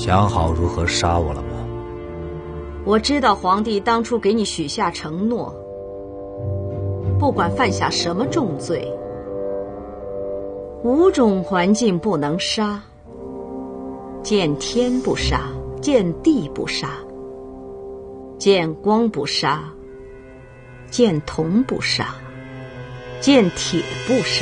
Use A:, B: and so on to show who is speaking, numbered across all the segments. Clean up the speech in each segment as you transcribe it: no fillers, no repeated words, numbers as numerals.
A: 想好如何杀我了吗？
B: 我知道皇帝当初给你许下承诺，不管犯下什么重罪，5种环境不能杀：见天不杀，见地不杀，见光不杀，见铜不杀，见铁不杀。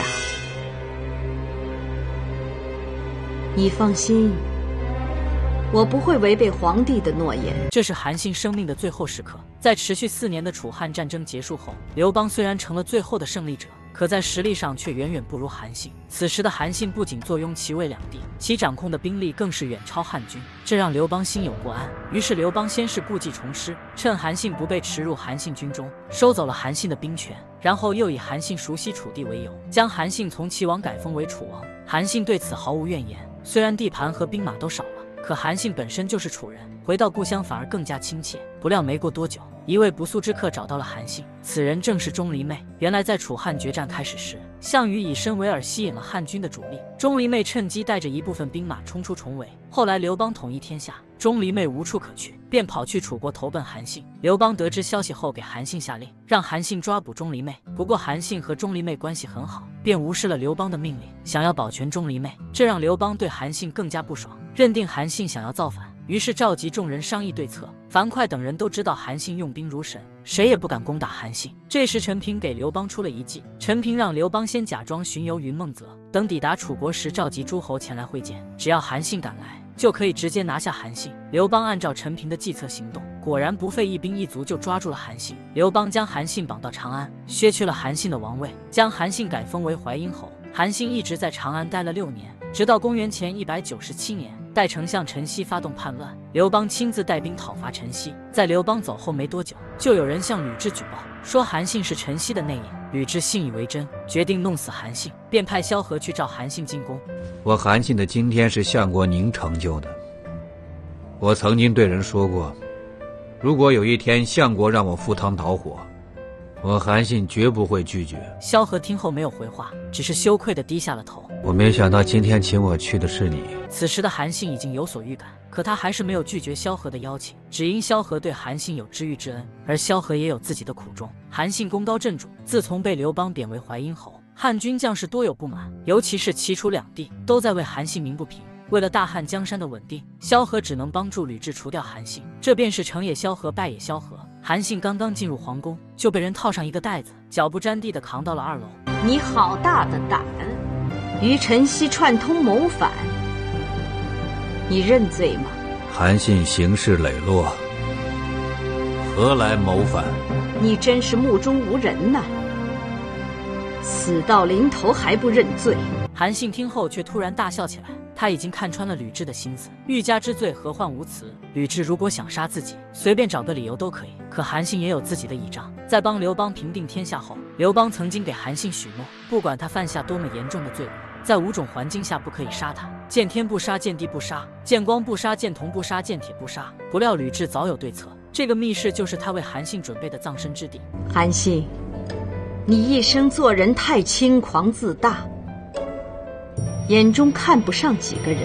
B: 你放心，我不会违背皇帝的诺言。
C: 这是韩信生命的最后时刻。在持续4年的楚汉战争结束后，刘邦虽然成了最后的胜利者，可在实力上却远远不如韩信。此时的韩信不仅坐拥齐魏两地，其掌控的兵力更是远超汉军，这让刘邦心有不安。于是刘邦先是故技重施，趁韩信不备驰入韩信军中，收走了韩信的兵权，然后又以韩信熟悉楚地为由，将韩信从齐王改封为楚王。韩信对此毫无怨言，虽然地盘和兵马都少了，可韩信本身就是楚人，回到故乡反而更加亲切。不料没过多久，一位不速之客找到了韩信，此人正是钟离昧。原来在楚汉决战开始时，项羽以身为饵吸引了汉军的主力，钟离昧趁机带着一部分兵马冲出重围。后来刘邦统一天下，钟离昧无处可去，便跑去楚国投奔韩信。刘邦得知消息后，给韩信下令，让韩信抓捕钟离昧。不过韩信和钟离昧关系很好，便无视了刘邦的命令，想要保全钟离昧，这让刘邦对韩信更加不爽，认定韩信想要造反，于是召集众人商议对策。樊哙等人都知道韩信用兵如神，谁也不敢攻打韩信。这时陈平给刘邦出了一计，陈平让刘邦先假装巡游云梦泽，等抵达楚国时召集诸侯前来会见，只要韩信赶来，就可以直接拿下韩信。刘邦按照陈平的计策行动，果然不费一兵一卒就抓住了韩信。刘邦将韩信绑到长安，削去了韩信的王位，将韩信改封为淮阴侯。韩信一直在长安待了6年，直到公元前197年，代丞相陈豨发动叛乱，刘邦亲自带兵讨伐陈豨。在刘邦走后没多久，就有人向吕雉举报，说韩信是陈豨的内应。吕雉信以为真，决定弄死韩信，便派萧何去召韩信进宫。
A: 我韩信的今天是相国您成就的。我曾经对人说过，如果有一天相国让我赴汤蹈火，我韩信绝不会拒绝。
C: 萧何听后没有回话，只是羞愧地低下了头。
A: 我没想到今天请我去的是你。
C: 此时的韩信已经有所预感，可他还是没有拒绝萧何的邀请，只因萧何对韩信有知遇之恩，而萧何也有自己的苦衷。韩信功高震主，自从被刘邦贬为淮阴侯，汉军将士多有不满，尤其是齐楚两地都在为韩信鸣不平。为了大汉江山的稳定，萧何只能帮助吕雉除掉韩信，这便是成也萧何，败也萧何。韩信刚刚进入皇宫，就被人套上一个袋子，脚不沾地地扛到了2楼。
B: 你好大的胆，与陈豨串通谋反，你认罪吗？
A: 韩信行事磊落，何来谋反？
B: 你真是目中无人呐！死到临头还不认罪。
C: 韩信听后却突然大笑起来，他已经看穿了吕雉的心思，欲加之罪何患无辞。吕雉如果想杀自己，随便找个理由都可以，可韩信也有自己的倚仗。在帮刘邦平定天下后，刘邦曾经给韩信许诺，不管他犯下多么严重的罪恶，在5种环境下不可以杀他：见天不杀，见地不杀，见光不杀，见铜不杀，见铁不杀。不料吕雉早有对策，这个密室就是他为韩信准备的葬身之地。
B: 韩信，你一生做人太轻狂自大，眼中看不上几个人。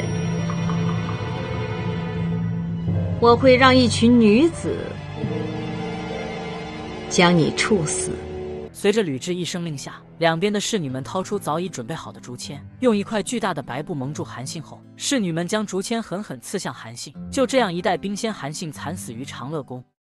B: 我会让一群女子将你处死。
C: 随着吕雉一声令下，两边的侍女们掏出早已准备好的竹签，用一块巨大的白布蒙住韩信后，侍女们将竹签狠狠刺向韩信。就这样，一代兵仙韩信惨死于长乐宫。